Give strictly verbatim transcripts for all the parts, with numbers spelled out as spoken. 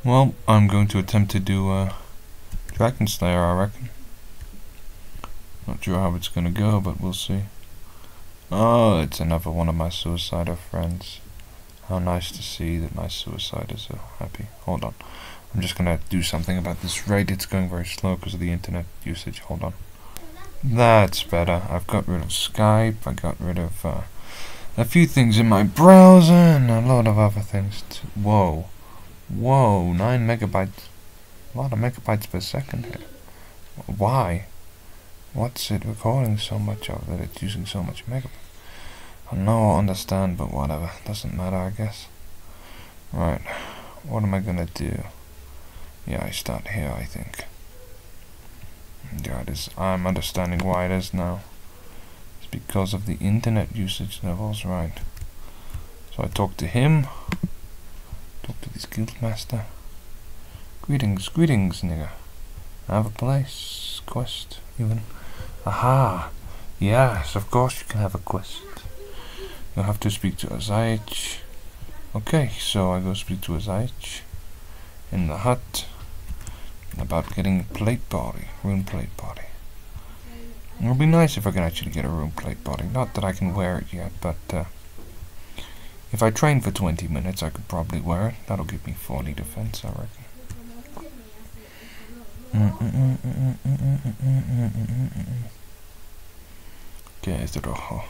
Well, I'm going to attempt to do uh, Dragon Slayer, I reckon. Not sure how it's gonna go, but we'll see. Oh, it's another one of my suicider friends. How nice to see that my suiciders are happy. Hold on. I'm just gonna do something about this rate. It's going very slow because of the internet usage. Hold on. That's better. I've got rid of Skype. I got rid of uh, a few things in my browser and a lot of other things too. Whoa. Whoa, nine megabytes. A lot of megabytes per second here. Why? What's it recording so much of that it's using so much megabytes? I know I understand, but whatever. Doesn't matter, I guess. Right. What am I gonna do? Yeah, I start here, I think. Yeah, it is. I'm understanding why it is now. It's because of the internet usage levels, right? So I talk to him. Talk to this guildmaster. Greetings, greetings, nigga. I have a place, quest, even. Aha! Yes, of course you can have a quest. You'll have to speak to Azaich. Okay, so I go speak to Azaich in the hut about getting plate body, rune plate body. It'll be nice if I can actually get a rune plate body. Not that I can wear it yet, but uh, if I train for twenty minutes, I could probably wear it. That'll give me forty defense, I reckon. Okay, is it rojo?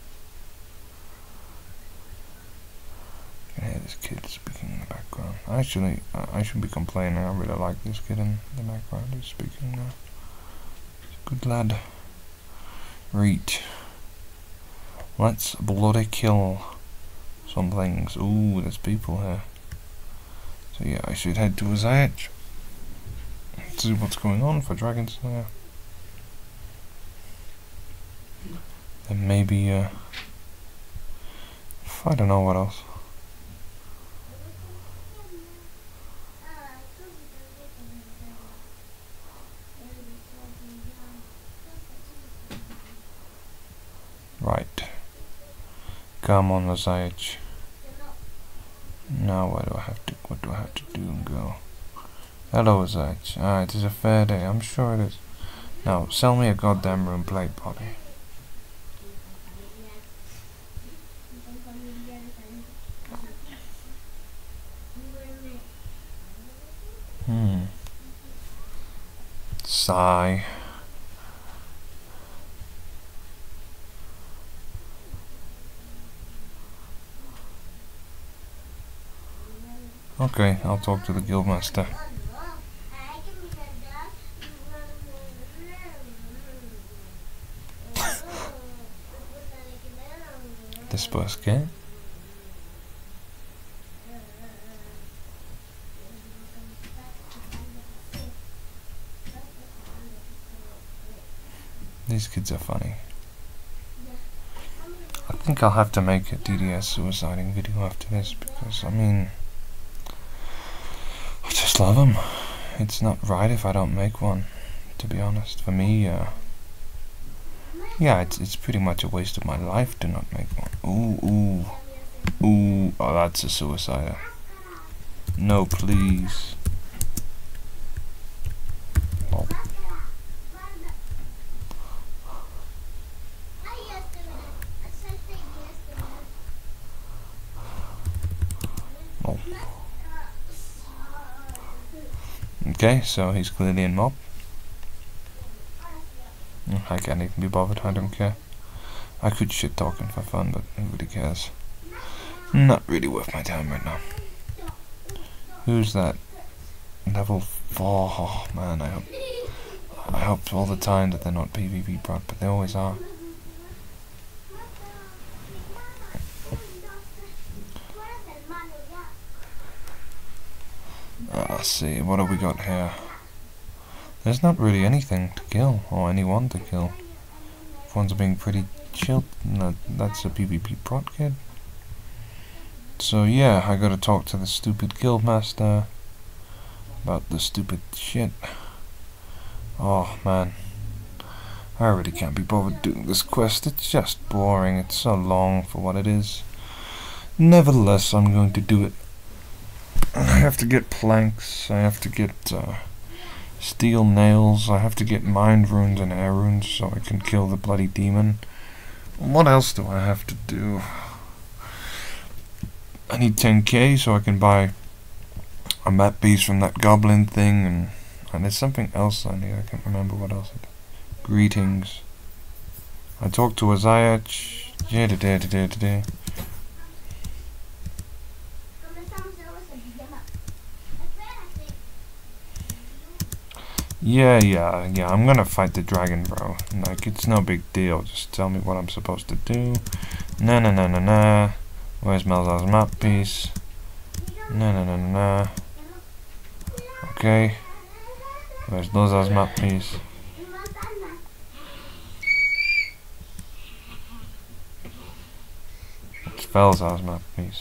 I can hear this kid speaking in the background. Actually, I should be complaining. I really like this kid in the background who's speaking now. He's a good lad. Right. Let's bloody kill some things. Ooh, there's people here. So yeah, I should head to Azaich. See what's going on for Dragon Slayer. Then maybe, uh, I don't know what else. Right. Come on, Azaich. Now where do I have to, what do I have to do and go? Hello, Azaich. Ah, it is a fair day, I'm sure it is. Now, sell me a goddamn rune plate body. Hmm. Sigh. Okay, I'll talk to the guildmaster. Después, ¿qué? These kids are funny. I think I'll have to make a D D S suiciding video after this because, I mean, I just love them. It's not right if I don't make one, to be honest. For me, uh, yeah, it's it's pretty much a waste of my life to not make one. Ooh, ooh, ooh, oh, that's a suicider. No, please. Oh. Oh. Okay, so he's clearly in mob. I can't even be bothered, I don't care. I could shit talking for fun, but nobody cares. Not really worth my time right now. Who's that? Level four. Oh man, I hope I hope all the time that they're not PvP prot, but they always are. Uh, let's see, what have we got here? There's not really anything to kill, or anyone to kill. Everyone's being pretty chill. No, that's a PvP prot kid. So yeah, I gotta talk to the stupid guildmaster about the stupid shit. Oh man, I really can't be bothered doing this quest. It's just boring. It's so long for what it is. Nevertheless, I'm going to do it. I have to get planks, I have to get uh, steel nails, I have to get mind runes and air runes so I can kill the bloody demon. What else do I have to do? I need ten K so I can buy a map piece from that goblin thing, and, and there's something else I need, I can't remember what else it is. Greetings. I talked to Isaiah. Yeah, da, da, da, da, da. Yeah, yeah, yeah, I'm gonna fight the dragon, bro. Like, it's no big deal. Just tell me what I'm supposed to do. Nah, nah, nah, nah, nah. Where's Melzar's map piece? Nah, nah, nah, nah, nah. Okay. Where's Melzar's map piece? It's Felzar's map piece.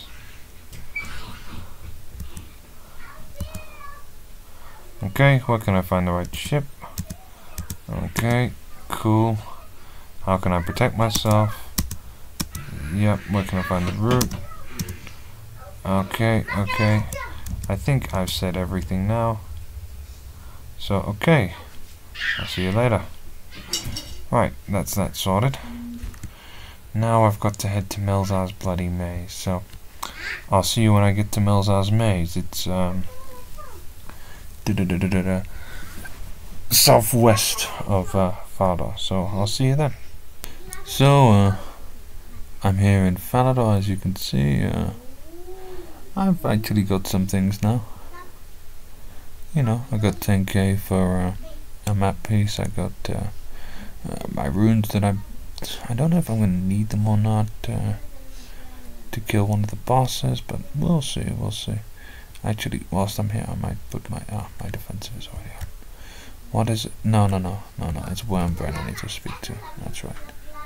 Okay, where can I find the right ship? Okay, cool. How can I protect myself? Yep, where can I find the route? Okay, okay. I think I've said everything now. So, okay. I'll see you later. Right, that's that sorted. Now I've got to head to Melzar's bloody maze. So, I'll see you when I get to Melzar's maze. It's, um... Da -da -da -da -da -da, southwest of uh, Falador, so I'll see you then. So, uh, I'm here in Falador, as you can see. Uh, I've actually got some things now. You know, I got ten K for uh, a map piece. I got uh, uh, my runes that I I don't know if I'm going to need them or not uh, to kill one of the bosses, but we'll see, we'll see. Actually, whilst I'm here, I might put my ah, my defensive is already on. What is it? No, no, no, no, no. It's Wormbrain I need to speak to. That's right.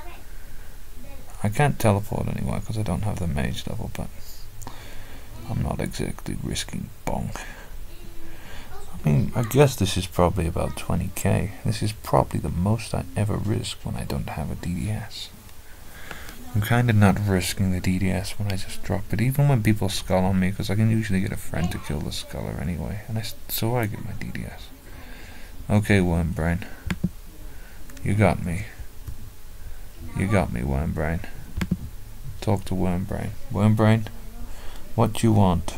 I can't teleport anywhere because I don't have the mage level, but I'm not exactly risking bonk. I mean, I guess this is probably about twenty K. This is probably the most I ever risk when I don't have a D D S. I'm kind of not risking the D D S when I just drop it, even when people skull on me, because I can usually get a friend to kill the sculler anyway, and I so I get my D D S. Okay, Wormbrain. You got me. You got me, Wormbrain. Talk to Wormbrain. Wormbrain, what you want?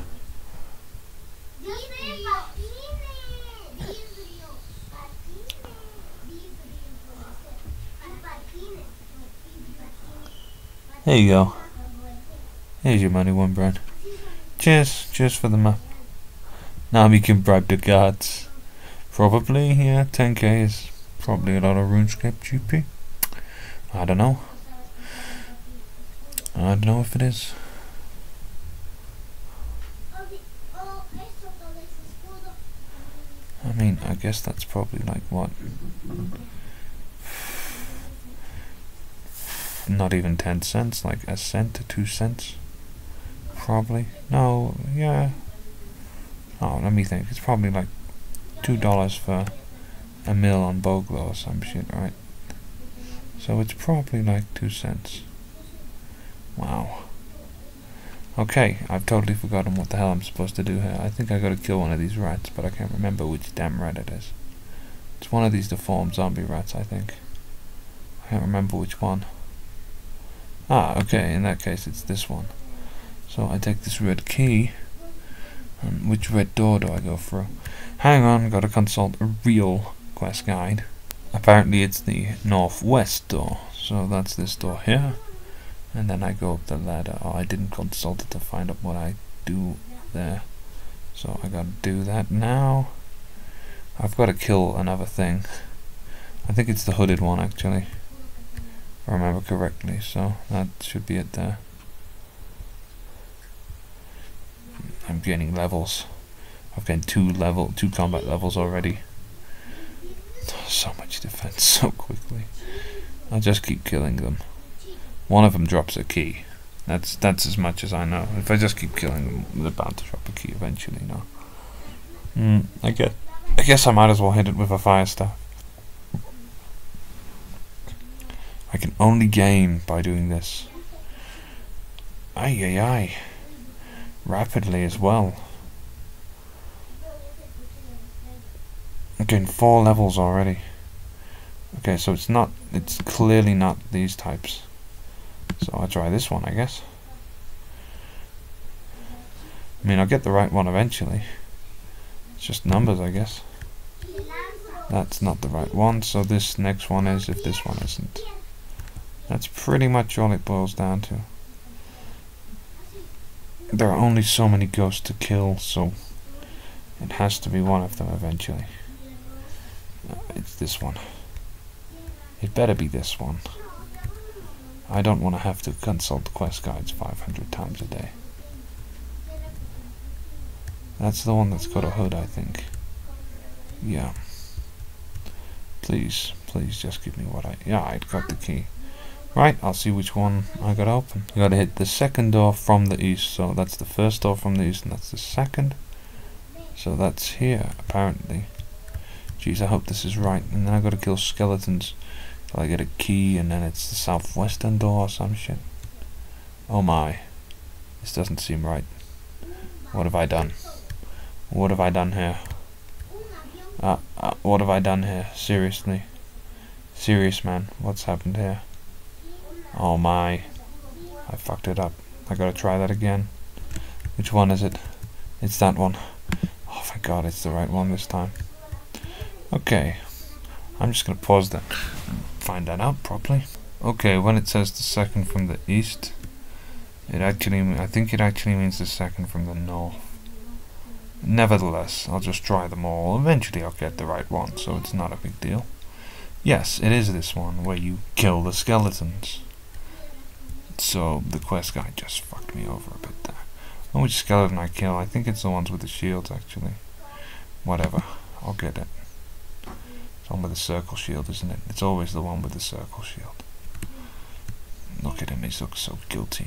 There you go. Here's your money, Wormbrain. Cheers, cheers for the map. Now we can bribe the guards. Probably, yeah, ten K is probably a lot of RuneScape G P. I don't know. I don't know if it is. I mean, I guess that's probably like what? Not even ten cents, like a cent to two cents. Probably. No, yeah. Oh, let me think. It's probably like two dollars for a mil on Boglo or some shit, right? So it's probably like two cents. Wow. Okay, I've totally forgotten what the hell I'm supposed to do here. I think I gotta kill one of these rats, but I can't remember which damn rat it is. It's one of these deformed zombie rats, I think. I can't remember which one. Ah, okay, in that case it's this one. So I take this red key, and which red door do I go through? Hang on, gotta consult a real quest guide. Apparently it's the northwest door, so that's this door here. And then I go up the ladder. Oh, I didn't consult it to find out what I do there. So I gotta do that now. I've gotta kill another thing. I think it's the hooded one actually, if I remember correctly, so that should be it there. I'm gaining levels. I've gained two level, two combat levels already. So much defense so quickly. I'll just keep killing them. One of them drops a key. That's that's as much as I know. If I just keep killing them, they're bound to drop a key eventually. No. Hmm. I guess. I guess I might as well hit it with a fire staff. I can only gain by doing this. Ay ay ay. Rapidly as well. I'm getting four levels already. Okay, so it's not, it's clearly not these types. So I'll try this one, I guess. I mean, I'll get the right one eventually. It's just numbers, I guess. That's not the right one, so this next one is if this one isn't. That's pretty much all it boils down to. There are only so many ghosts to kill, so it has to be one of them eventually. Uh, it's this one. It better be this one. I don't want to have to consult the quest guides five hundred times a day. That's the one that's got a hood, I think. Yeah. Please, please just give me what I... Yeah, I got the key. Right, I'll see which one I got open. You gotta hit the second door from the east, so that's the first door from the east, and that's the second. So that's here, apparently. Jeez, I hope this is right. And then I gotta kill skeletons till I get a key, and then it's the southwestern door or some shit. Oh my. This doesn't seem right. What have I done? What have I done here? Uh, uh, what have I done here? Seriously. Serious, man. What's happened here? Oh my. I fucked it up. I gotta try that again. Which one is it? It's that one. Oh thank God, it's the right one this time. Okay. I'm just gonna pause that and find that out properly. Okay, when it says the second from the east, it actually, I think it actually means the second from the north. Nevertheless, I'll just try them all. Eventually I'll get the right one, so it's not a big deal. Yes, it is this one, where you kill the skeletons. So, the quest guide just fucked me over a bit there. Oh, which skeleton I kill? I think it's the ones with the shields, actually. Whatever, I'll get it. It's the one with the circle shield, isn't it? It's always the one with the circle shield. Look at him, he looks so guilty.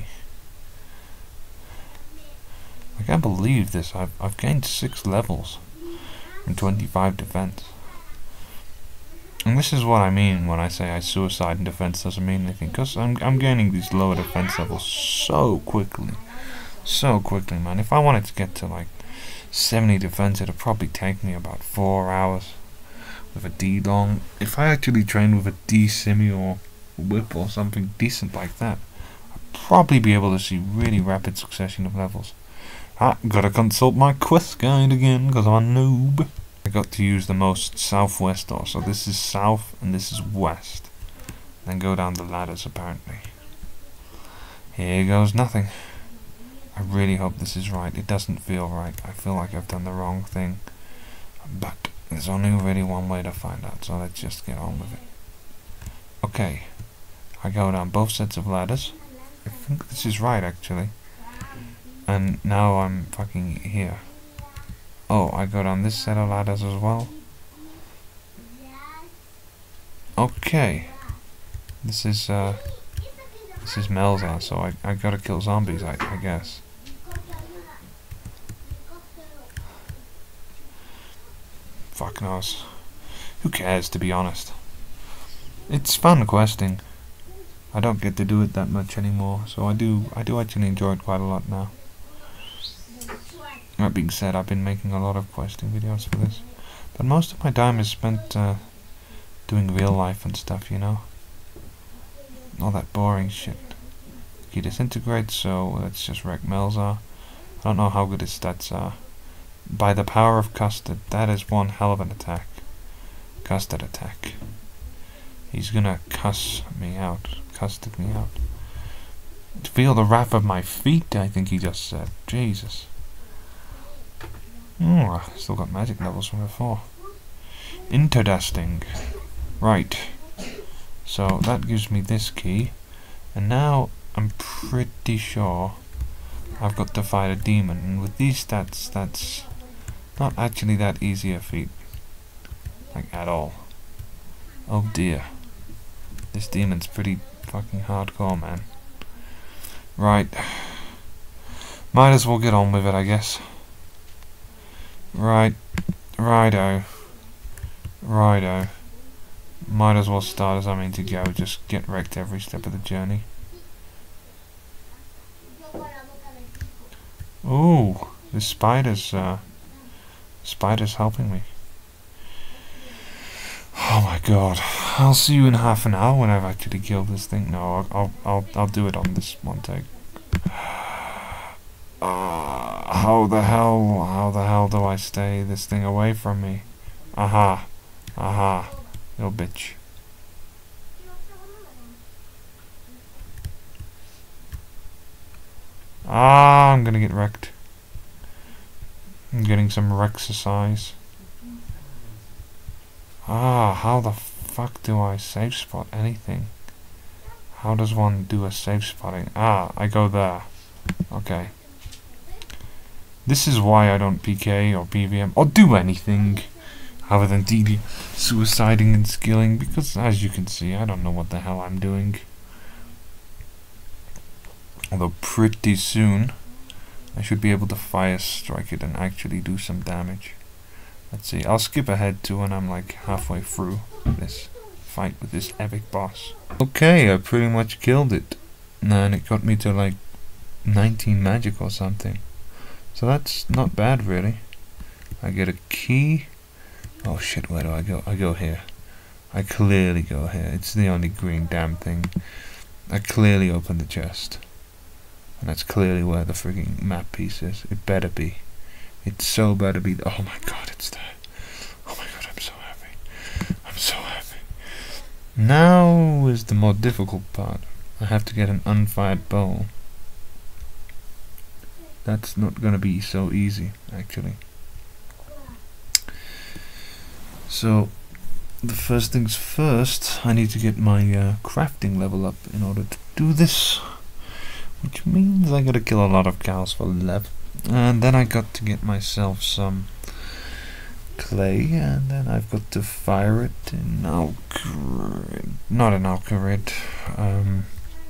I can't believe this. I've, I've gained six levels and twenty-five defense. And this is what I mean when I say I suicide and defense doesn't mean anything, because I'm, I'm gaining these lower defense levels so quickly. So quickly, man. If I wanted to get to like seventy defense, it'd probably take me about four hours with a D-long. If I actually trained with a D-Simi or whip or something decent like that, I'd probably be able to see really rapid succession of levels. I gotta consult my quest guide again, because I'm a noob. I got to use the most southwest door, so this is south and this is west. Then go down the ladders, apparently. Here goes nothing. I really hope this is right. It doesn't feel right. I feel like I've done the wrong thing. But there's only really one way to find out, so let's just get on with it. Okay. I go down both sets of ladders. I think this is right, actually. And now I'm fucking here. Oh, I go down this set of ladders as well. Okay. This is, uh... This is Melzar, so I, I gotta kill zombies, I, I guess. Fuck knows. Who cares, to be honest? It's fun questing. I don't get to do it that much anymore, so I do, I do actually enjoy it quite a lot now. That being said, I've been making a lot of questing videos for this, but most of my time is spent uh, doing real life and stuff, you know? All that boring shit. He disintegrates, so let's just wreck Melzar. I don't know how good his stats are. By the power of Custard, that is one hell of an attack. Custard attack. He's gonna cuss me out. Custard me out. Feel the wrath of my feet, I think he just said. Jesus. Oh, I still got magic levels from before. Interdusting. Right. So that gives me this key. And now I'm pretty sure I've got to fight a demon. And with these stats, that's not actually that easy a feat. Like, at all. Oh dear. This demon's pretty fucking hardcore, man. Right. Might as well get on with it, I guess. Right. Righto. Righto. Might as well start as I mean to go. Just get wrecked every step of the journey. Ooh. The spider's, uh... Spider's helping me. god. I'll see you in half an hour when I've actually killed this thing. No, I'll I'll I'll, I'll do it on this one take. Uh, how the hell, how the hell do I stay this thing away from me? Aha, aha, little bitch. Ah, I'm gonna get wrecked. I'm getting some exercise. Ah, how the fuck do I safe spot anything? How does one do a safe spotting? Ah, I go there. Okay. This is why I don't P K or P V M or do anything other than D D suiciding and skilling, because as you can see, I don't know what the hell I'm doing. Although pretty soon I should be able to fire strike it and actually do some damage. Let's see, I'll skip ahead to when I'm like halfway through this fight with this epic boss. Okay, I pretty much killed it. And it got me to like nineteen magic or something. So that's not bad really. I get a key. Oh shit, where do I go? I go here. I clearly go here. It's the only green damn thing. I clearly open the chest. And that's clearly where the frigging map piece is. It better be. It so better be. Oh my god, it's there. Oh my god, I'm so happy. I'm so happy. Now is the more difficult part. I have to get an unfired bow. That's not gonna be so easy, actually. So, the first things first, I need to get my uh, crafting level up in order to do this. Which means I gotta kill a lot of cows for level. And then I got to get myself some clay, and then I've got to fire it in Alcarid. Not in Alcarid. Um,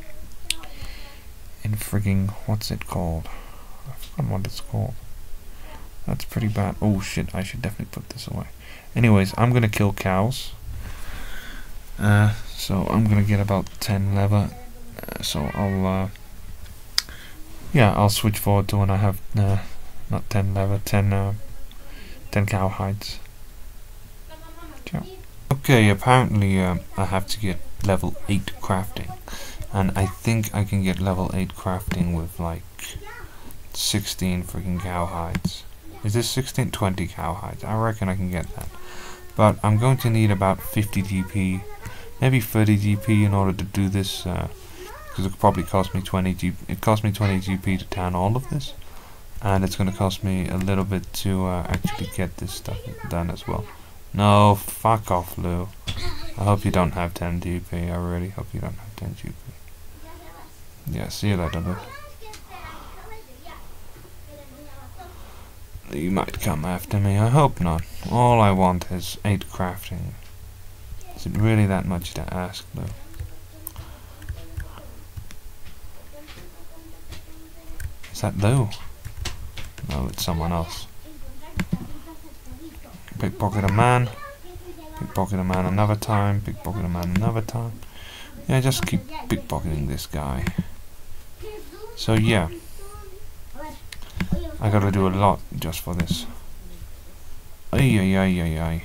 in frigging, what's it called? I forgot what it's called. That's pretty bad. Oh shit, I should definitely put this away. Anyways, I'm gonna kill cows. Uh, so I'm gonna get about ten leather. Uh, so I'll, uh, yeah, I'll switch forward to when I have, uh, not ten leather, ten, uh, ten cow hides. Yeah. Okay, apparently uh, I have to get level eight crafting. And I think I can get level eight crafting with like sixteen freaking cow hides. Is this sixteen? twenty cow hides. I reckon I can get that. But I'm going to need about fifty G P, maybe thirty G P in order to do this, uh, because it could probably cost me twenty G P. It cost me twenty G P to tan all of this, and it's going to cost me a little bit to uh, actually get this stuff done as well. No, fuck off, Lou. I hope you don't have ten G P. I really hope you don't have ten G P. Yeah, see you later, Lou. You might come after me, I hope not. All I want is eight crafting. Is it really that much to ask, though? Is that Lou? No, it's someone else. Pickpocket a man. Pickpocket a man another time. Pickpocket a man another time. Yeah, just keep pickpocketing this guy. So yeah. I gotta do a lot just for this. Ay ay ay ay ay.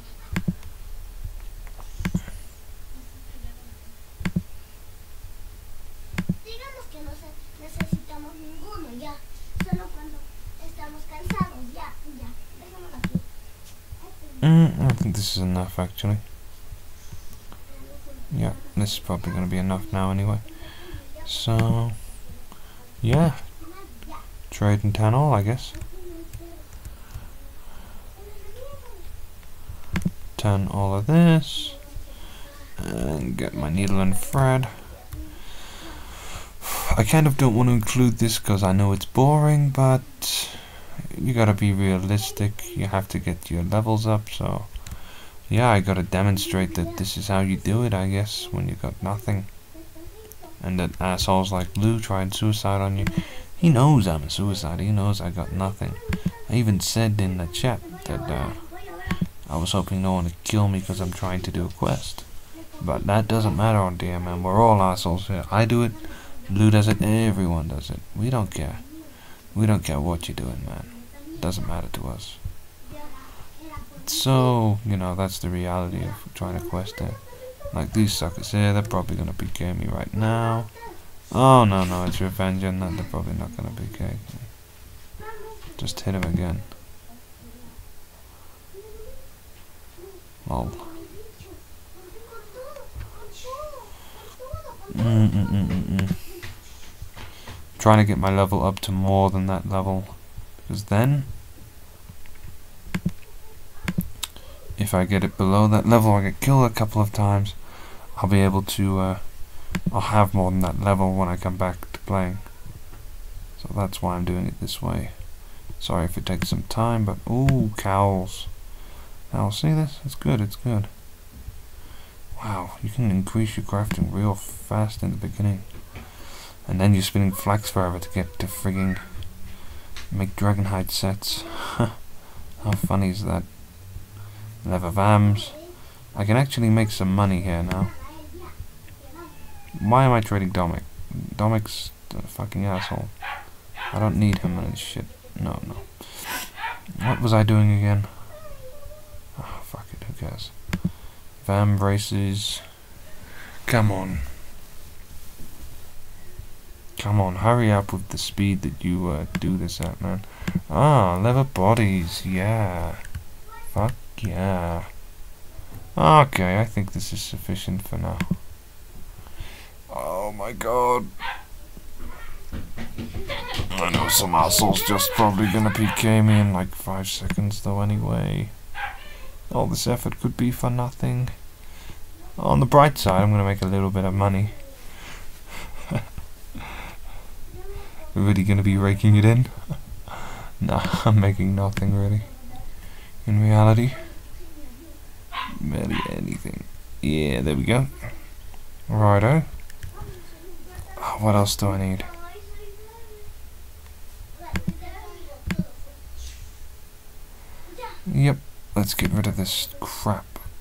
Mm, I think this is enough actually. Yeah, this is probably gonna be enough now anyway. So yeah. Trade and tan all, I guess. Tan all of this. And get my needle and thread. I kind of don't want to include this because I know it's boring, but you gotta be realistic. You have to get your levels up, so yeah, I gotta demonstrate that this is how you do it, I guess, when you got nothing. And that assholes like Lou try and suicide on you. He knows I'm a suicide, he knows I got nothing. I even said in the chat that uh, I was hoping no one would kill me because I'm trying to do a quest. But that doesn't matter on D M M, we're all assholes here. I do it, Lou does it, everyone does it. We don't care. We don't care what you're doing, man. It doesn't matter to us. So, you know, that's the reality of trying to quest it. Like these suckers here, they're probably gonna P K me right now. Oh no, no, it's revenge and that, they're probably not gonna P K me. Just hit him again. Lol. Mm -mm -mm -mm -mm. Trying to get my level up to more than that level, because then if I get it below that level, I get killed a couple of times, I'll be able to uh, I'll have more than that level when I come back to playing. So that's why I'm doing it this way. Sorry if it takes some time, but ooh, cows. Now see this? It's good, it's good. Wow, you can increase your crafting real fast in the beginning. And then you're spinning flax forever to get to frigging make dragonhide sets. How funny is that? Leather vams. I can actually make some money here now. Why am I trading Domic? Domic's a fucking asshole. I don't need him and his shit. No, no. What was I doing again? Oh, fuck it, who cares? Vam braces. Come on. Come on, hurry up with the speed that you uh, do this at, man. Ah, leather bodies, yeah. Fuck yeah. Okay, I think this is sufficient for now. Oh my god. I know some asshole's just probably gonna P K me in like five seconds though anyway. All this effort could be for nothing. On the bright side, I'm gonna make a little bit of money. Really gonna be raking it in? Nah, I'm making nothing really. In reality, barely anything. Yeah, there we go. Righto. What else do I need? Yep, let's get rid of this crap.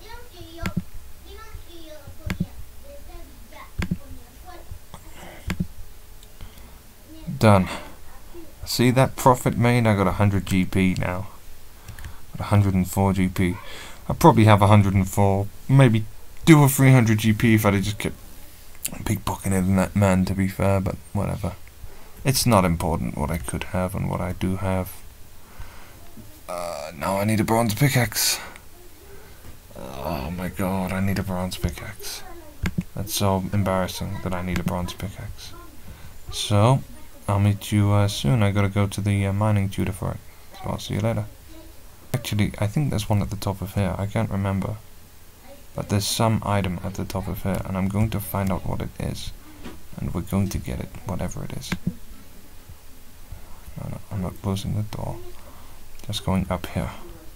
Done. See that profit made? I got one hundred G P now. one hundred four G P. I probably have one hundred four, maybe two or three hundred G P if I'd just kept pickpocketing that man, to be fair, but whatever. It's not important what I could have and what I do have. Uh, now I need a bronze pickaxe. Oh my god, I need a bronze pickaxe. That's so embarrassing that I need a bronze pickaxe. So, I'll meet you uh, soon. I gotta go to the uh, mining tutor for it. So I'll see you later. Actually, I think there's one at the top of here. I can't remember. But there's some item at the top of here, and I'm going to find out what it is. And we're going to get it, whatever it is. No, no, I'm not closing the door. Just going up here.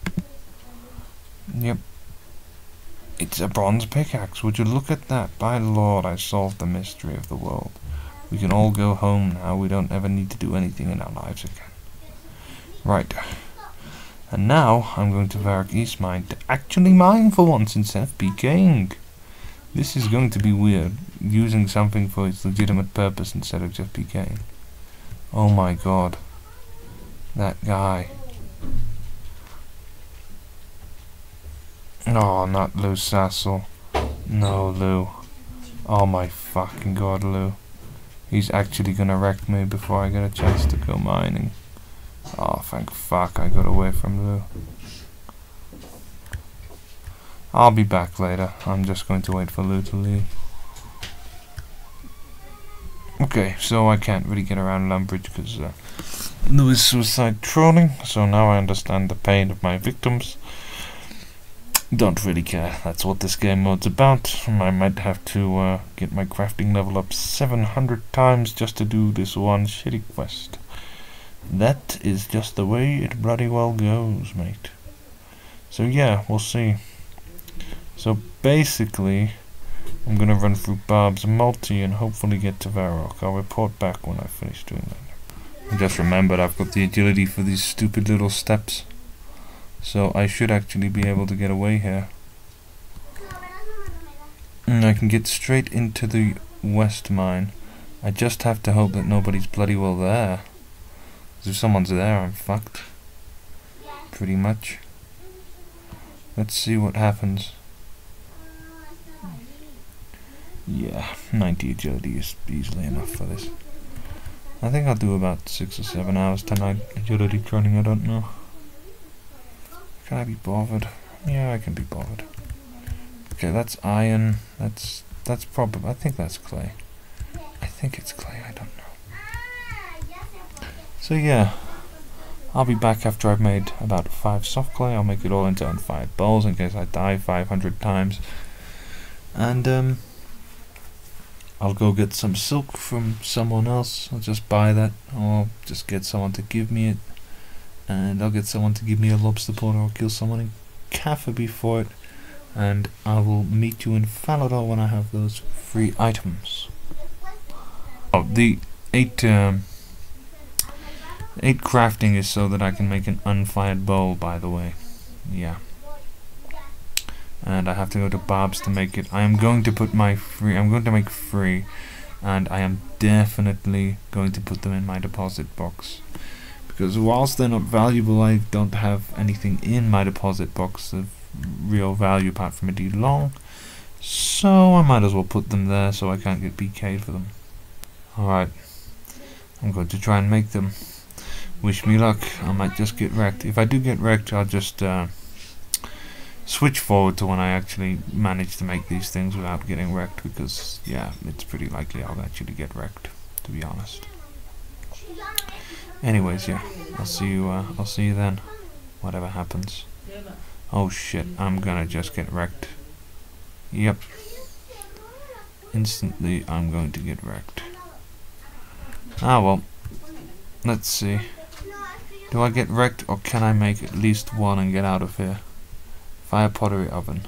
Yep. It's a bronze pickaxe. Would you look at that? By Lord, I solved the mystery of the world. We can all go home now. We don't ever need to do anything in our lives again. Right. And now, I'm going to Varrock East Mine to actually mine for once instead of PKing. This is going to be weird. Using something for its legitimate purpose instead of just PKing. Oh my god. That guy. Oh, not Lou Sassel. No, Lou. Oh my fucking god, Lou. He's actually gonna wreck me before I get a chance to go mining. Oh, thank fuck I got away from Lou. I'll be back later. I'm just going to wait for Lou to leave. Okay, so I can't really get around Lumbridge because uh, Lou is suicide trolling, so now I understand the pain of my victims. Don't really care. That's what this game mode's about. I might have to uh, get my crafting level up seven hundred times just to do this one shitty quest. That is just the way it bloody well goes, mate. So yeah, we'll see. So basically, I'm gonna run through Barb's multi and hopefully get to Varrock. I'll report back when I finish doing that. I just remembered I've got the agility for these stupid little steps. So I should actually be able to get away here. And I can get straight into the west mine. I just have to hope that nobody's bloody well there. Because if someone's there, I'm fucked. Pretty much. Let's see what happens. Yeah, ninety agility is easily enough for this. I think I'll do about six or seven hours tonight agility training, I don't know. Can I be bothered? Yeah, I can be bothered. Okay, that's iron. That's that's probably, I think that's clay. I think it's clay, I don't know. So yeah, I'll be back after I've made about five soft clay. I'll make it all into unfired bowls in case I die five hundred times. And um, I'll go get some silk from someone else. I'll just buy that, or just get someone to give me it. And I'll get someone to give me a lobster pot, or I'll kill someone in Cafferby for it. And I will meet you in Falador when I have those free items. Oh, the eight um, eight crafting is so that I can make an unfired bowl, by the way. Yeah. And I have to go to Bob's to make it. I am going to put my free, I'm going to make free, and I am definitely going to put them in my deposit box. Because whilst they're not valuable, I don't have anything in my deposit box of real value apart from a D long. So I might as well put them there so I can't get B K'd for them. Alright, I'm going to try and make them. Wish me luck. I might just get wrecked. If I do get wrecked, I'll just uh, switch forward to when I actually manage to make these things without getting wrecked, because yeah, it's pretty likely I'll actually get wrecked, to be honest. Anyways, yeah, I'll see you. Uh, I'll see you then. Whatever happens. Oh shit! I'm gonna just get wrecked. Yep. Instantly, I'm going to get wrecked. Ah well. Let's see. Do I get wrecked, or can I make at least one and get out of here? Fire pottery oven.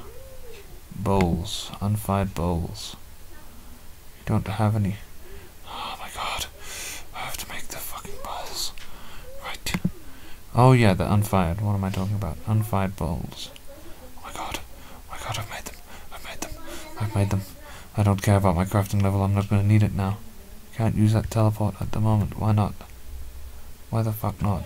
Bowls. Unfired bowls. Don't have any. Oh my god. I have to make the fucking bowls. Right. Oh yeah, the unfired. What am I talking about? Unfired bowls. Oh my god. Oh my god, I've made them. I've made them. I've made them. I don't care about my crafting level. I'm not going to need it now. Can't use that teleport at the moment. Why not? Why the fuck not?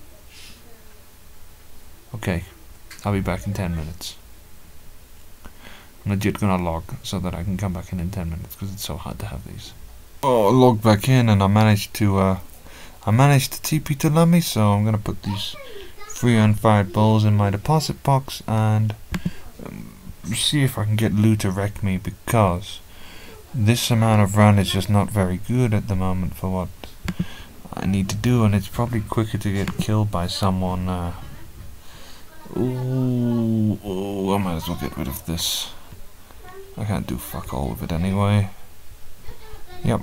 Okay. I'll be back in ten minutes. I'm legit gonna log so that I can come back in in ten minutes, because it's so hard to have these. Oh, I logged back in and I managed to, uh, I managed to T P to Lummy, so I'm gonna put these free unfired bowls in my deposit box and um, see if I can get Lou to wreck me, because this amount of run is just not very good at the moment for what I need to do, and it's probably quicker to get killed by someone. Uh, ooh, ooh, I might as well get rid of this. I can't do fuck all with it anyway. Yep.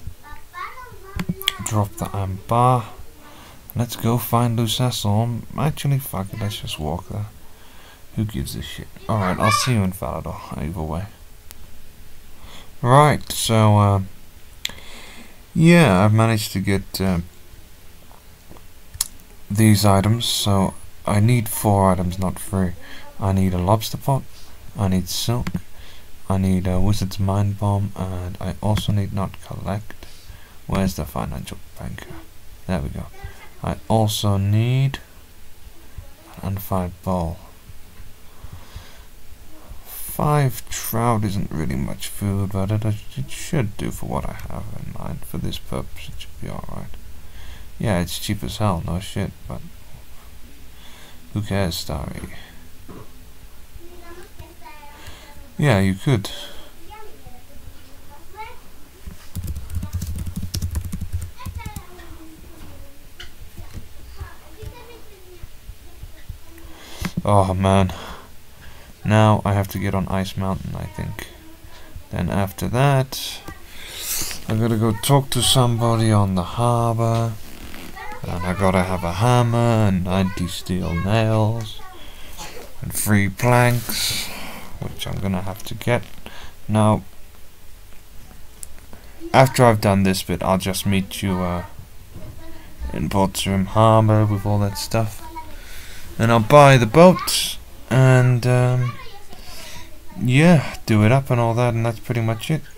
Drop the iron bar. Let's go find Lou Cecil. Actually, fuck it, let's just walk there. Who gives a shit? Alright, I'll see you in Falador, either way. Right, so, uh, yeah, I've managed to get uh, these items, so I need four items, not three. I need a lobster pot, I need silk, I need a wizard's mind bomb, and I also need not collect. Where's the financial banker? There we go. I also need an unfired bowl. Five trout isn't really much food, but it, it should do for what I have in mind. For this purpose, it should be alright. Yeah, it's cheap as hell, no shit, but who cares, Starry? Yeah, you could. Oh man. Now I have to get on Ice Mountain, I think. Then after that, I gotta go talk to somebody on the harbor. And I gotta have a hammer and ninety steel nails and three planks, which I'm gonna have to get. Now, after I've done this bit, I'll just meet you uh, in Portrim Harbor with all that stuff. And I'll buy the boat. And um, yeah, do it up and all that, and that's pretty much it.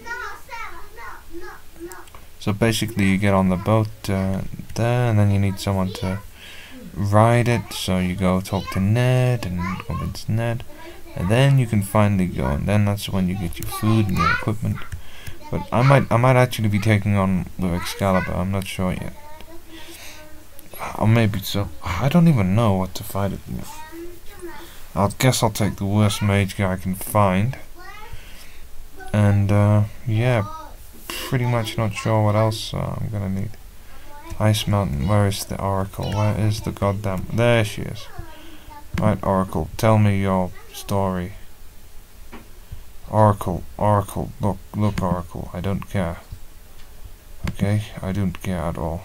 So basically you get on the boat uh, there, and then you need someone to ride it, so you go talk to Ned and convince Ned, and then you can finally go, and then that's when you get your food and your equipment. But I might, I might actually be taking on with Excalibur. I'm not sure yet. Or maybe so. I don't even know what to fight it with. I guess I'll take the worst mage guy I can find. And uh, yeah, pretty much not sure what else uh, I'm gonna need. Ice Mountain, where is the Oracle? Where is the goddamn... There she is. Right, Oracle, tell me your story. Oracle, Oracle, look, look, Oracle, I don't care. Okay, I don't care at all.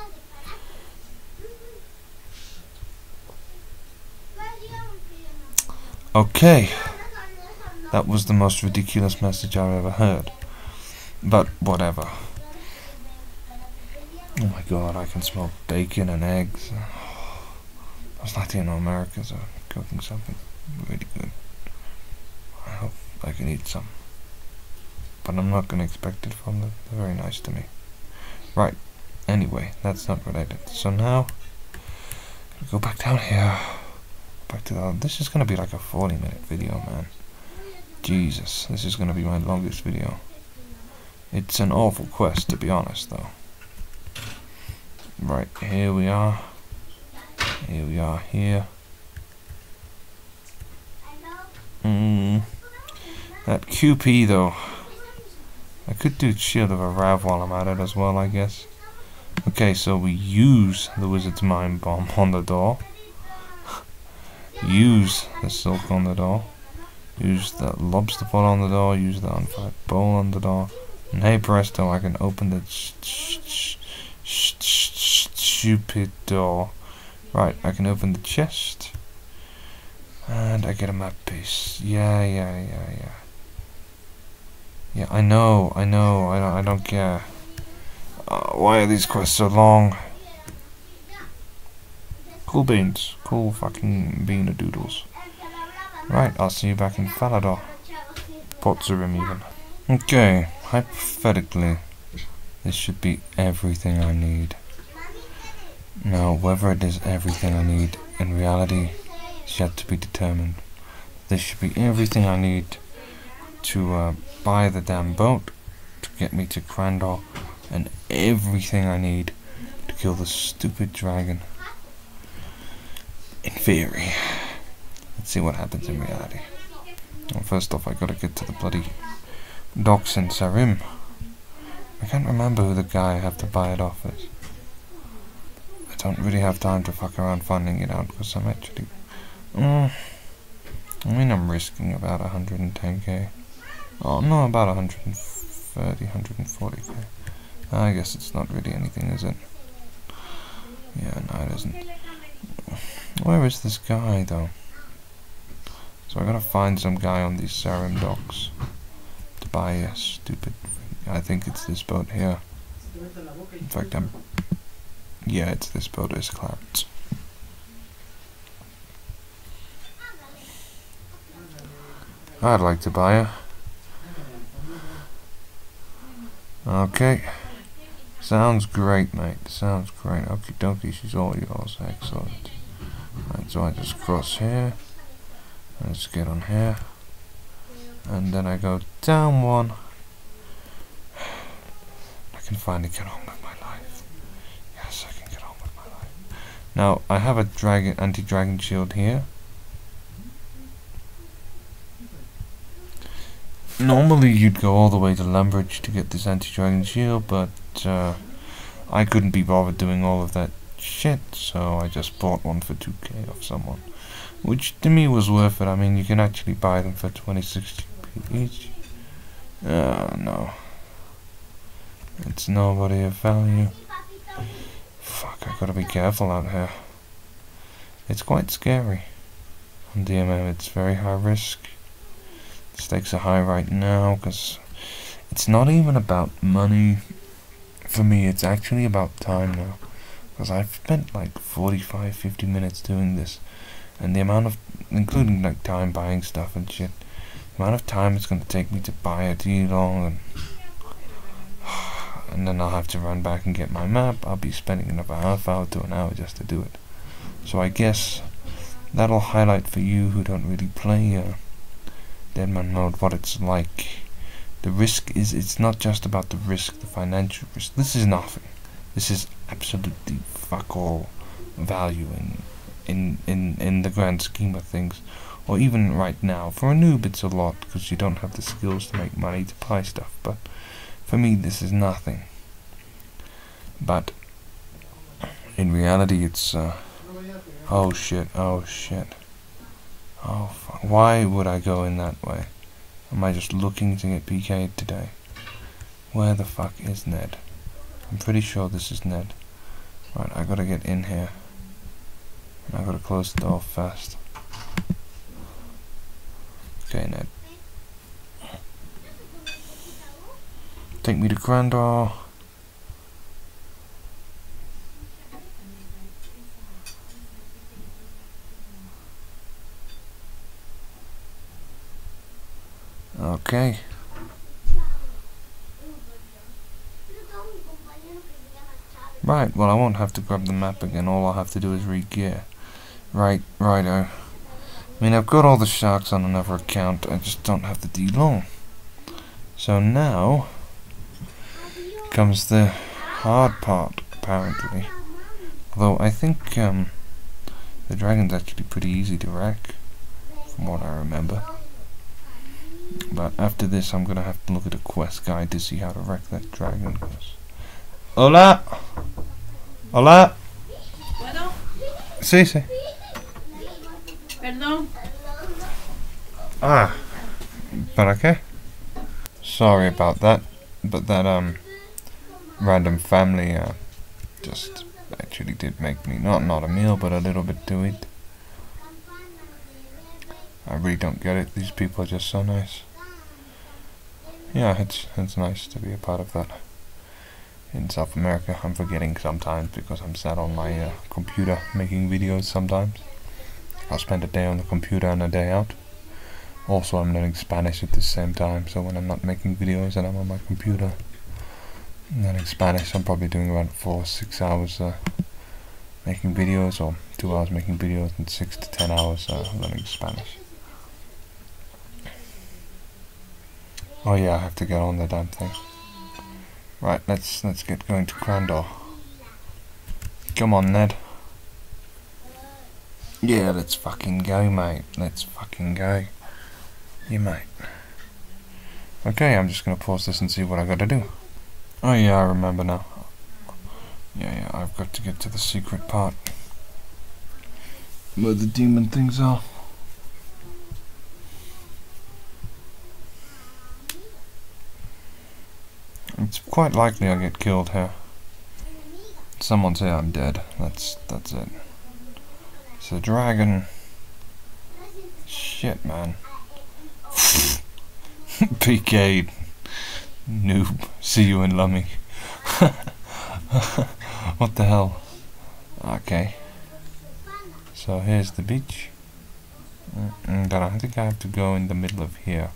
Okay, that was the most ridiculous message I've ever heard. But whatever. Oh my god, I can smell bacon and eggs. Those Latino Americans are cooking something really good. I hope I can eat some. But I'm not going to expect it from them. They're very nice to me. Right, anyway, that's not related. So now, I'll go back down here. Back to the... This is going to be like a forty minute video, man. Jesus, this is going to be my longest video. It's an awful quest, to be honest, though. Right, here we are. Here we are, here. Mm. That Q P, though. I could do Shield of a Rav while I'm at it as well, I guess. Okay, so we use the Wizard's Mind Bomb on the door. Use the Silk on the door. Use the Lobster Pot on the door. Use the Unfired Bowl on the door. And hey presto, I can open the stupid door. Right, I can open the chest. And I get a map piece. Yeah, yeah, yeah, yeah. Yeah, I know, I know, I don't, I don't care. Uh, why are these quests so long? Cool beans. Cool fucking bean doodles. Right, I'll see you back in Falador. Potzerim even. Okay, hypothetically, this should be everything I need. Now, whether it is everything I need in reality is yet to be determined. This should be everything I need to uh, buy the damn boat, to get me to Crandor, and everything I need to kill the stupid dragon. In theory. Let's see what happens in reality. Well, first off, I gotta get to the bloody docks in Sarim. I can't remember who the guy I have to buy it off is. I don't really have time to fuck around finding it out, because I'm actually... Mm, I mean, I'm risking about one hundred ten K. Oh, no, about one hundred thirty, one hundred forty K. I guess it's not really anything, is it? Yeah, no, it isn't. Where is this guy, though? So I gotta find some guy on these Sarim docks to buy a stupid... I think it's this boat here. In fact, I'm... Yeah, it's this boat, it's Clarence. I'd like to buy her. Okay. Sounds great, mate. Sounds great. Okie dokie, she's all yours. Excellent. Right, so I just cross here. Let's get on here. And then I go down one. I can finally get on with my life. Yes, I can get on with my life. Now, I have a dragon anti-dragon shield here. Normally you'd go all the way to Lambridge to get this anti-dragon shield, but uh, I couldn't be bothered doing all of that shit, so I just bought one for two K off someone. Which to me was worth it. I mean, you can actually buy them for twenty-six G P each. Uh, no. It's nobody of value. Fuck, I gotta be careful out here. It's quite scary. On D M M, it's very high risk. Stakes are high right now, because it's not even about money. For me, it's actually about time now. Because I've spent like forty-five, fifty minutes doing this. And the amount of, including like time buying stuff and shit, the amount of time it's going to take me to buy a deal and and then I'll have to run back and get my map. I'll be spending another half hour to an hour just to do it. So I guess that'll highlight for you who don't really play uh, Deadman mode what it's like. The risk is, it's not just about the risk, the financial risk. This is nothing. This is absolutely fuck all value in, in, in, in the grand scheme of things. Or even right now. For a noob it's a lot, because you don't have the skills to make money to buy stuff. But for me this is nothing. But in reality it's, uh, oh shit, oh shit. Oh fuck, why would I go in that way? Am I just looking to get P K'd today? Where the fuck is Ned? I'm pretty sure this is Ned. Right, I gotta get in here. I gotta close the door fast. Okay, Ned. Take me to Grandor. Okay. Right, well I won't have to grab the map again, all I'll have to do is re-gear. Right, righto. I mean, I've got all the sharks on another account, I just don't have the D-Long. So now comes the hard part, apparently. Although I think um, the dragon's actually pretty easy to wreck, from what I remember. But after this I'm gonna have to look at a quest guide to see how to wreck that dragon. Hola! Hola! ¿Puedo? Sí, sí. Perdón. Ah, ¿para qué? Sorry about that, but that um random family uh just actually did make me not not a meal, but a little bit to eat. I really don't get it. These people are just so nice. Yeah, it's it's nice to be a part of that. In South America, I'm forgetting sometimes because I'm sat on my uh, computer making videos sometimes. I'll spend a day on the computer and a day out. Also, I'm learning Spanish at the same time, so when I'm not making videos and I'm on my computer learning Spanish, I'm probably doing around four or six hours uh, making videos, or two hours making videos and six to ten hours uh, learning Spanish. Oh yeah, I have to get on the damn thing. Right, let's let's get going to Grandor. Come on, Ned. Yeah, let's fucking go, mate. Let's fucking go. Yeah, mate. Okay, I'm just gonna pause this and see what I gotta do. Oh yeah, I remember now. Yeah, yeah, I've got to get to the secret part where the demon things are. It's quite likely I'll get killed here. Someone say I'm dead. That's that's it. It's a dragon. Shit, man. P K'd. Noob. See you in Lummy. What the hell? Okay. So here's the beach. Mm, but I think I have to go in the middle of here.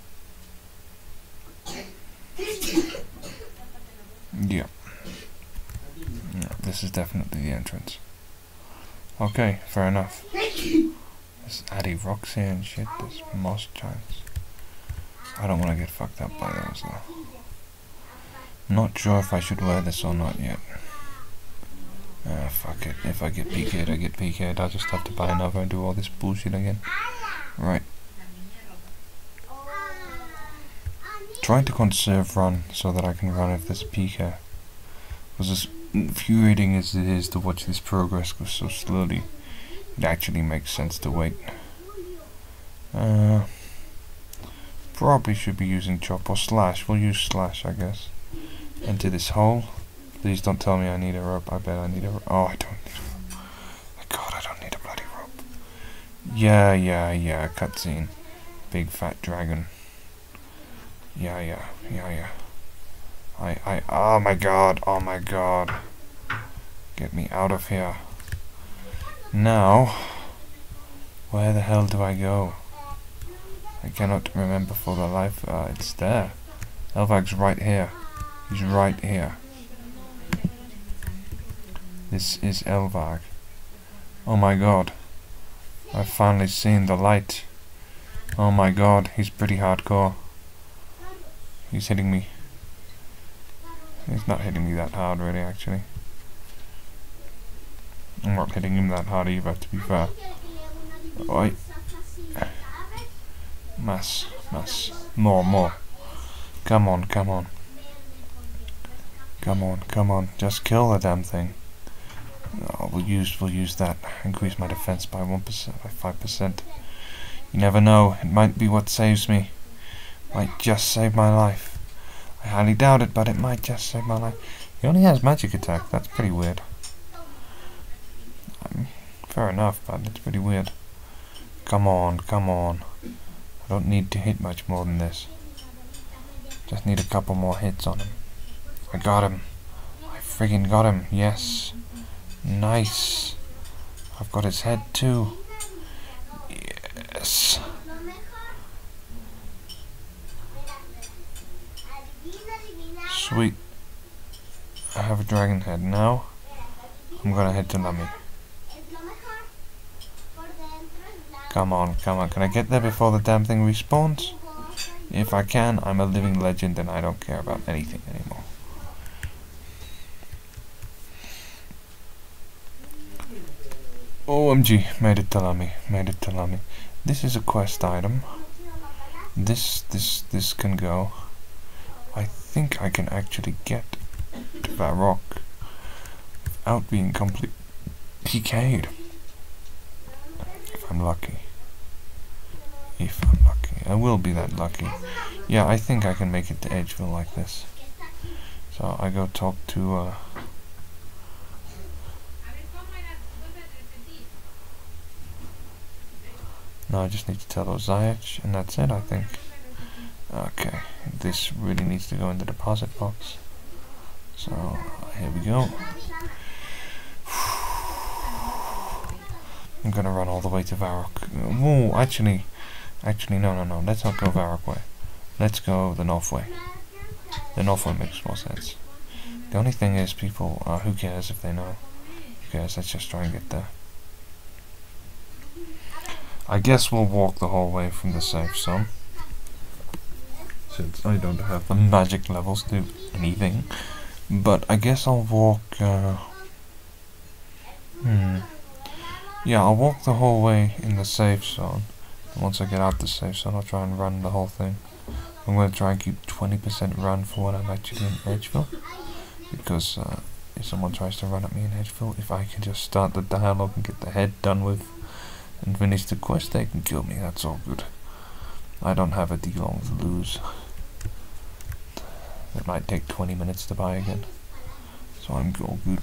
Yeah. Yeah, this is definitely the entrance. Okay, fair enough. There's Addy rocks here and shit, there's moss giants. I don't want to get fucked up by those though. Not sure if I should wear this or not yet. Ah, fuck it. If I get P K'd, I get P K'd. I'll just have to buy another and do all this bullshit again. Right. Trying to conserve run so that I can run if there's a P K. Because as infuriating as it is to watch this progress go so slowly, it actually makes sense to wait. Uh, probably should be using chop or slash. We'll use slash, I guess. Into this hole. Please don't tell me I need a rope. I bet I need a rope. Oh, I don't need a rope. My God, I don't need a bloody rope. Yeah, yeah, yeah. Cutscene. Big fat dragon. Yeah, yeah, yeah, yeah. I, I, oh my God, oh my God. Get me out of here. Now, where the hell do I go? I cannot remember for the life. Uh, it's there. Elvag's right here. He's right here. This is Elvag. Oh my god. I've finally seen the light. Oh my god, he's pretty hardcore. He's hitting me. He's not hitting me that hard really, actually. I'm not hitting him that hard either, to be fair. Oi. Mass, mass. More, more. Come on, come on. Come on, come on. Just kill the damn thing. Oh, we'll use, we'll use that. Increase my defense by one percent, by five percent. You never know. It might be what saves me. Might just save my life. I highly doubt it, but it might just save my life. He only has magic attack. That's pretty weird. Um, fair enough, but it's pretty weird. Come on, come on. I don't need to hit much more than this. Just need a couple more hits on him. I got him. I friggin' got him. Yes. Nice. I've got his head too. Yes. Sweet. I have a dragon head now. I'm gonna head to Lummy. Come on, come on. Can I get there before the damn thing respawns? If I can, I'm a living legend and I don't care about anything anymore. O M G, made it to Lummy, made it to Lummy. This is a quest item. This, this, this can go. I think I can actually get to Varrock without being completely P K'd. If I'm lucky. If I'm lucky. I will be that lucky. Yeah, I think I can make it to Edgeville like this. So I go talk to uh No, I just need to tell Zayach, and that's it, I think. Okay, this really needs to go in the deposit box. So, here we go. I'm gonna run all the way to Varrock. Whoa, actually, actually, no, no, no, let's not go Varrock way. Let's go the North way. The North way makes more sense. The only thing is, people, uh, who cares if they know? Who cares, let's just try and get there. I guess we'll walk the whole way from the safe zone, since I don't have the magic levels to do anything. But I guess I'll walk, uh, hmm, yeah, I'll walk the whole way in the safe zone. And once I get out the safe zone, I'll try and run the whole thing. I'm going to try and keep twenty percent run for when I'm actually in Edgeville, because uh, if someone tries to run at me in Edgeville, if I can just start the dialogue and get the head done with, and finish the quest, they can kill me, that's all good. I don't have a D-long to lose. It might take twenty minutes to buy again, so I'm all good.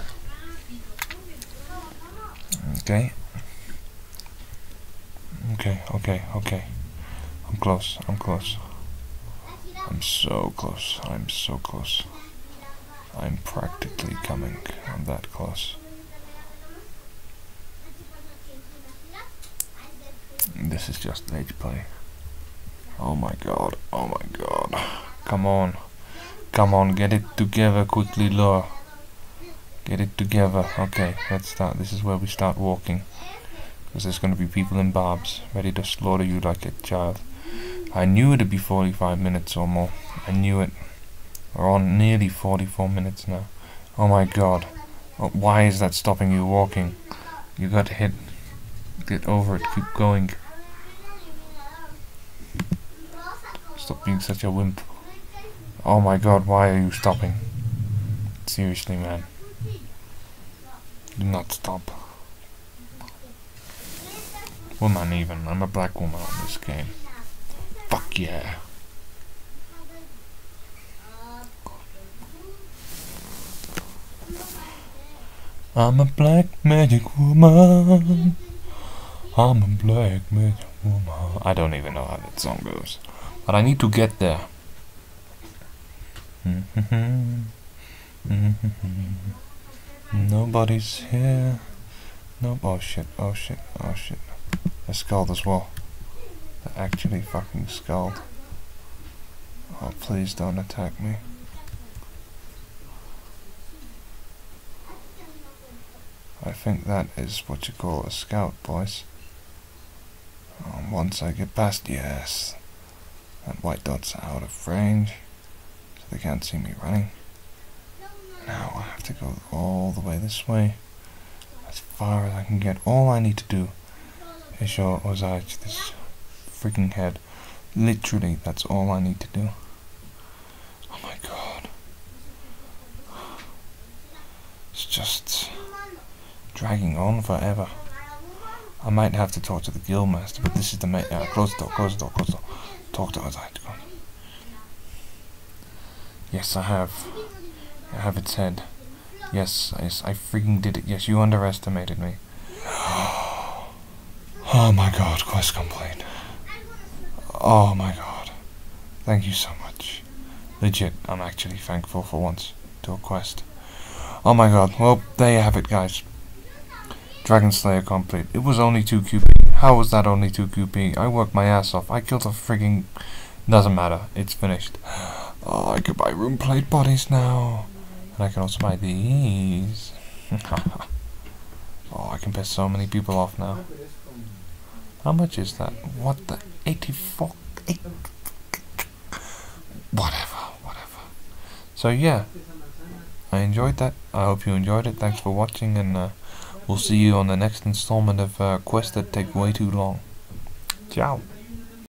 Okay. Okay, okay, okay. I'm close, I'm close. I'm so close, I'm so close. I'm practically coming, I'm that close. This is just age play. Oh my god, oh my god. Come on. Come on, get it together quickly, Lure. Get it together. Okay, let's start. This is where we start walking. Because there's going to be people in barbs, ready to slaughter you like a child. I knew it'd be forty-five minutes or more. I knew it. We're on nearly forty-four minutes now. Oh my god. Oh, why is that stopping you walking? You got hit. Get over it, keep going. Stop being such a wimp. Oh my god, why are you stopping? Seriously, man. Do not stop. Woman even, I'm a black woman on this game. Fuck yeah. I'm a black magic woman. I'm a black magic woman. I don't even know how that song goes, but I need to get there. Nobody's here. No. Oh shit. Oh shit. Oh shit. I skulled as well. I actually fucking skulled. Oh, please don't attack me. I think that is what you call a scout, boys. Um, once I get past, yes, that white dot's out of range, so they can't see me running. Now I have to go all the way this way, as far as I can get. All I need to do is show Ozai this freaking head. Literally, that's all I need to do. Oh my god. It's just dragging on forever. I might have to talk to the guildmaster, but this is the mate. Uh, close the door, close the door, close the door. Talk to Ozai. Yes, I have. I have its head. Yes, yes, I freaking did it. Yes, you underestimated me. Oh my god, quest complete. Oh my god. Thank you so much. Legit, I'm actually thankful for once to a quest. Oh my god, well, there you have it, guys. Dragon Slayer complete. It was only two Q P. How was that only two Q P? I worked my ass off. I killed a frigging... Doesn't matter. It's finished. Oh, I can buy room plate bodies now. And I can also buy these. Oh, I can piss so many people off now. How much is that? What the? eighty-four? eight Whatever, whatever. So yeah, I enjoyed that. I hope you enjoyed it. Thanks for watching, and uh, we'll see you on the next installment of uh, quests that take way too long. Ciao.